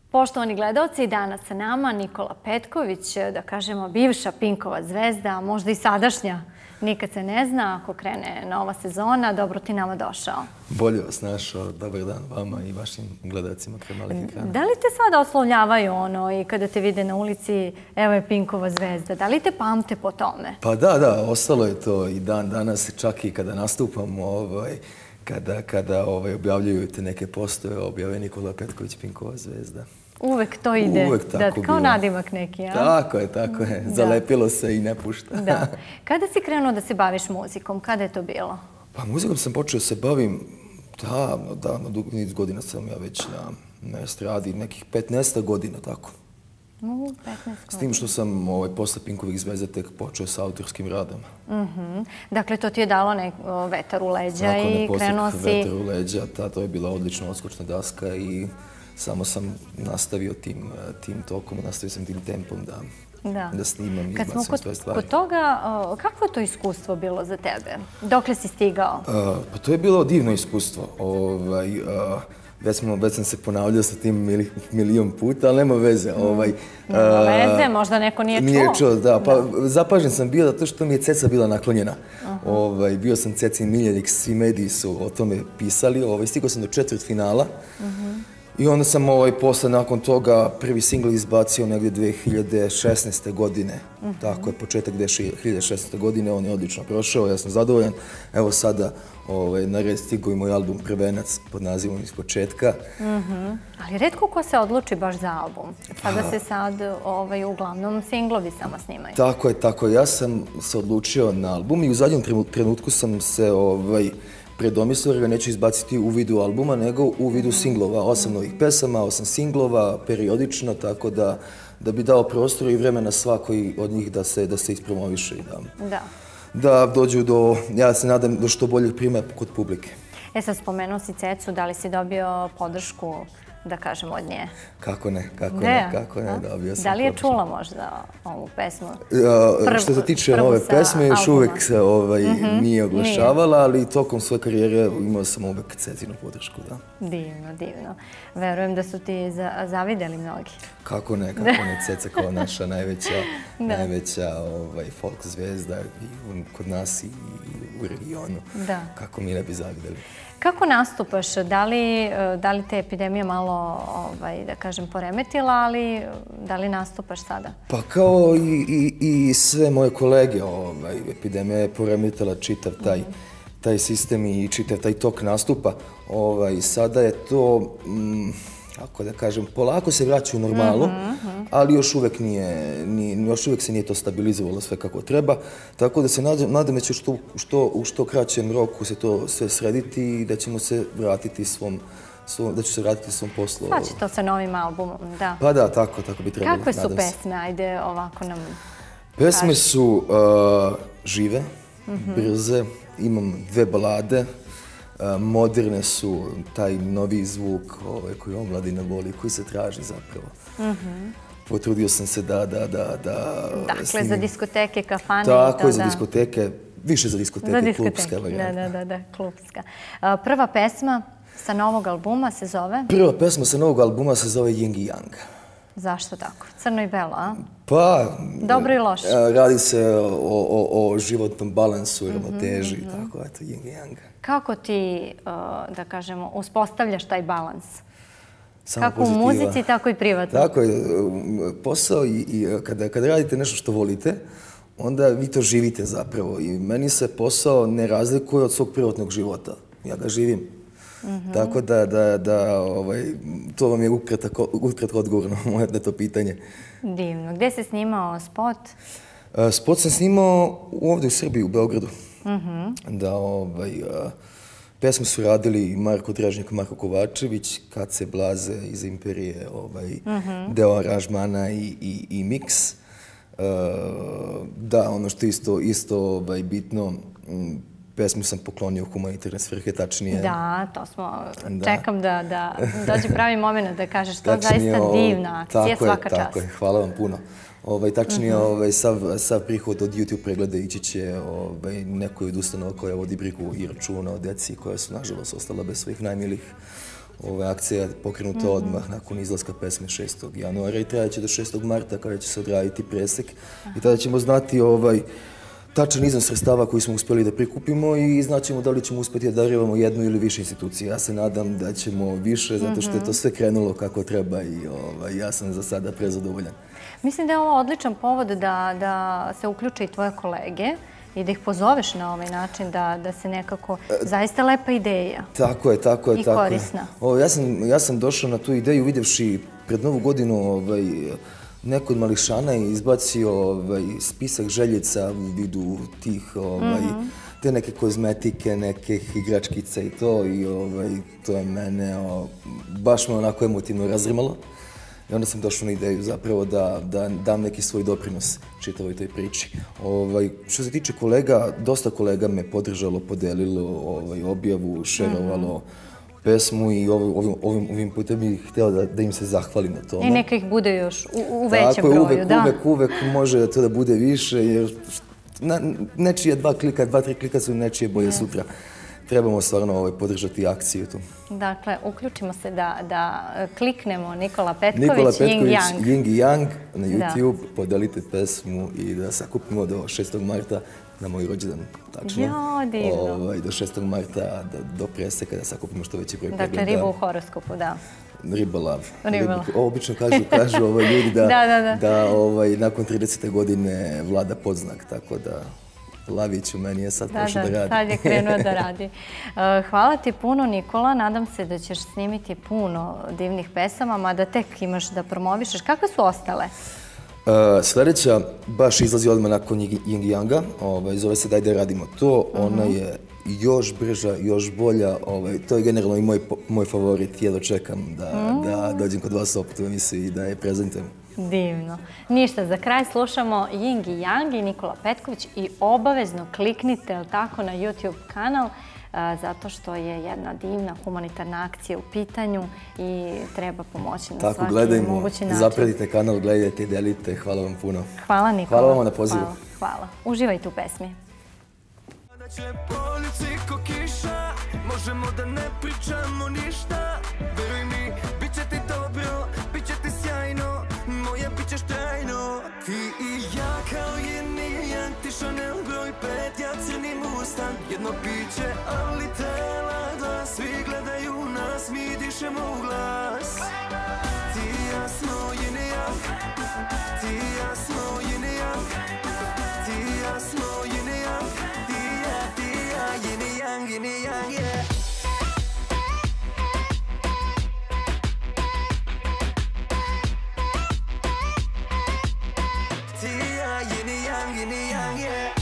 Poštovani gledalci, danas sa nama Nikola Petković, da kažemo bivša Pinkova zvezda, a možda i sadašnja, nikad se ne zna, ako krene nova sezona, dobro ti nama došao. Bolje vas našao, dobar dan vama i vašim gledalcima kraj malih ekrana. Da li te sada oslovljavaju i kada te vide na ulici, evo je Pinkova zvezda, da li te pamte po tome? Pa da, ostalo je to i dan danas, čak i kada nastupam, kada objavljuju te neke postove, objave Nikola Petković Pinkova zvezda. Uvek to ide, Uvek tako bilo. Kao nadimak neki, a? Tako je. Zalepilo se i ne pušta. Da. Kada si krenuo da se baviš muzikom? Kada je to bilo? Pa muzikom sam počeo da se bavim davno, dugo niz godina sam ja već na estradi, nekih 15 godina, tako. 15 godina. S tim što sam posle Pinkovih zvezda tek počeo sa autorskim radom. Dakle, to ti je dalo vetar u leđa i krenuo si... Vetar u leđa, to je bila odlična odskočna daska i samo sam nastavio tim tokom, nastavio sam tim tempom da snimam i izbacim svoje stvari. Kod toga, kako je to iskustvo bilo za tebe? Dokle si stigao? Pa to je bilo divno iskustvo. Već sam se ponavljao sa tim milion puta, ali nema veze. Nema veze, možda neko nije čuo. Nije čuo, da. Pa zapažen sam bio zato što mi je Ceca bila naklonjena. Bio sam Cecin miljenik, svi mediji su o tome pisali. Stigao sam do četvrtfinala. I onda sam posle nakon toga prvi singl izbacio negdje 2016. godine. Tako je, početak 2016. godine, on je odlično prošao, ja sam zadovoljan. Evo sada na red stigao i moj album Prvenac pod nazivom Iz početka. Ali retko ko se odluči baš za album. Sada se sad uglavnom singlovi samo snimaju. Tako je. Ja sam se odlučio na album i u zadnjem trenutku sam se predomislio jer ga neću izbaciti u vidu albuma, nego u vidu singlova. 8 novih pesama, 8 singlova, periodično, tako da bi dao prostor i vremena svakoj od njih da se ispromoviše i da dođu do, ja se nadam, do što boljeg prijema kod publike. Sad spomenuo si Cecu, da li si dobio podršku, da kažem, od nje? Kako ne, dobio sam. Da li je čula možda ovu pesmu? Što se tiče ove pesme, još uvek se nije oglašavala, ali tokom svoje karijere imao sam uvek Cecinu podršku, da. Divno. Verujem da su ti zavideli mnogi. Kako ne, Ceca kao naša najveća folk zvezda kod nas i u regionu. Kako mi ne bi zavideli. Kako nastupaš? Da li te epidemija malo, da kažem, poremetila, ali da li nastupaš sada? Pa kao i sve moje kolege, epidemija je poremetila čitav taj sistem i čitav taj tok nastupa. Sada je to, kako da kažem, polako se vraća u normalu, ali još uvek se nije to stabilizovalo sve kako treba. Tako da se nadam da će u što kraćem roku se to sve srediti i da ćemo se vratiti svom poslu. Pa će to sa novim albumom, da. Pa da, tako bi trebalo. Kakve su pesme? Ajde ovako nam kaži. Pesme su žive, brze, imam 2 balade. Moderne su, taj novi zvuk koji omladina voli, koji se traži zapravo. Potrudio sam se da dakle, za diskoteke, kafane i to, da. Tako je, za diskoteke, više za diskoteke, klubska varijanta. Da, klubska. Prva pesma sa novog albuma se zove? Prva pesma sa novog albuma se zove Yin i Yang. Zašto tako? Crno i belo, a? Pa... Dobro i loše. Radi se o životnom balansu i ravnoteži, tako, eto, Yin i Yang. Kako ti, da kažemo, uspostavljaš taj balans? Kako u muzici, tako i privatno? Tako je. Posao i kada radite nešto što volite, onda vi to živite zapravo. I meni se posao ne razlikuje od svog privatnog života. Ja ga živim. Tako da to vam je ukratko odgovor na to pitanje. Divno. Gde si snimao spot? Spot sam snimao ovdje u Srbiji, u Beogradu. Pesmu su radili Marko Dražnjak, Marko Kovačević, Kace Blaze iz Imperije, deo aranžmana i miks. Da, ono što je isto bitno, pesmu sam poklonio u humanitarne svrhe, tačnije... Da, to smo... Čekam da dođe pravi moment da kažeš to zaista divna akcija, svaka čast. Tako je, hvala vam puno. Tačnije, sav prihod od YouTube pregleda ići će nekoj od ustanova koja vodi brigu i računa o deci koja su, nažalost, ostala bez svojih najmilijih. Ova akcija je pokrenuta odmah nakon izlaska pesme 6. januara i trajaće do 6. marta kada će se odraditi presek i tada ćemo znati tačan iznos sredstava koji smo uspjeli da prikupimo i znaćemo da li ćemo uspjeti da darivamo jednu ili više institucije. Ja se nadam da ćemo više zato što je to sve krenulo kako treba i ja sam za sada prezadovoljan. Mislim da je ovo odličan povod da se uključe i tvoje kolege i da ih pozoveš na ovaj način, da se nekako, zaista lepa ideja. Tako je. I korisna. Ja sam došao na tu ideju vidjevši pred Novu godinu neko od mališana je izbacio spisak željeca u vidu tih, te neke kozmetike, neke igračkice i to to je mene baš me onako emotivno razrimalo. I onda sam došao na ideju zapravo da dam neki svoj doprinos čitavoj toj priči. Što se tiče kolega, dosta kolega me podržalo, podelilo objavu, šerovalo pesmu i ovim putem bih htio da im se zahvalim na tome. I neka ih bude još u većem broju, da. Uvek može to da bude više, jer nečije dva, tri klika su nečije bolje sutra. Trebamo stvarno podržati akciju tu. Dakle, uključimo se da kliknemo Nikola Petković, Ying Yang. Ying Yang na YouTube, podelite pesmu i da sakupimo do 6. marta na moj rođendan, tačno. Jo, divno. Do 6. marta, do preseka, da sakupimo što veći broj pregleda. Dakle, riba u horoskopu, da. Riba lav. Obično kažu ljudi da nakon 30. godine vlada podznak, tako da Lavić u meni je sad pošao da radi. Sad je krenuo da radi. Hvala ti puno, Nikola. Nadam se da ćeš snimiti puno divnih pesama, mada tek imaš da promovišeš. Kakve su ostale? Sljedeća baš izlazi odmah nakon Ying Yanga. Zove se Daj da radimo to. Ona je još brža, još bolja. To je generalno i moj favorit. Jedno čekam da dođem kod vas opet u emisiju i da je prezentujem. Divno. Ništa, za kraj slušamo Ying Yang i Nikola Petković i obavezno kliknite tako na YouTube kanal zato što je jedna divna humanitarna akcija u pitanju i treba pomoći na svaki mogući način. Zapratite kanal, gledajte i delite. Hvala vam puno. Hvala Nikola. Hvala vam na pozivu. Hvala. Uživajte u pesmi. Možemo da ne pričamo ništa, veruj mi, bit će ti dobro, bit će ti sjajno, moja bit ćeš trajno. Ti i ja kao yin i yang, ti Chanel broj 5, ja crni Mustang. Jedno piće, ali tela glas, svi gledaju nas, mi dišemo u glas. Ti i ja smo yin i yang, ti i ja smo yin i yang, ti i ja smo yin i yang, ti i ja yin i yang, yin i yang, yeah. Yin and yang, yeah.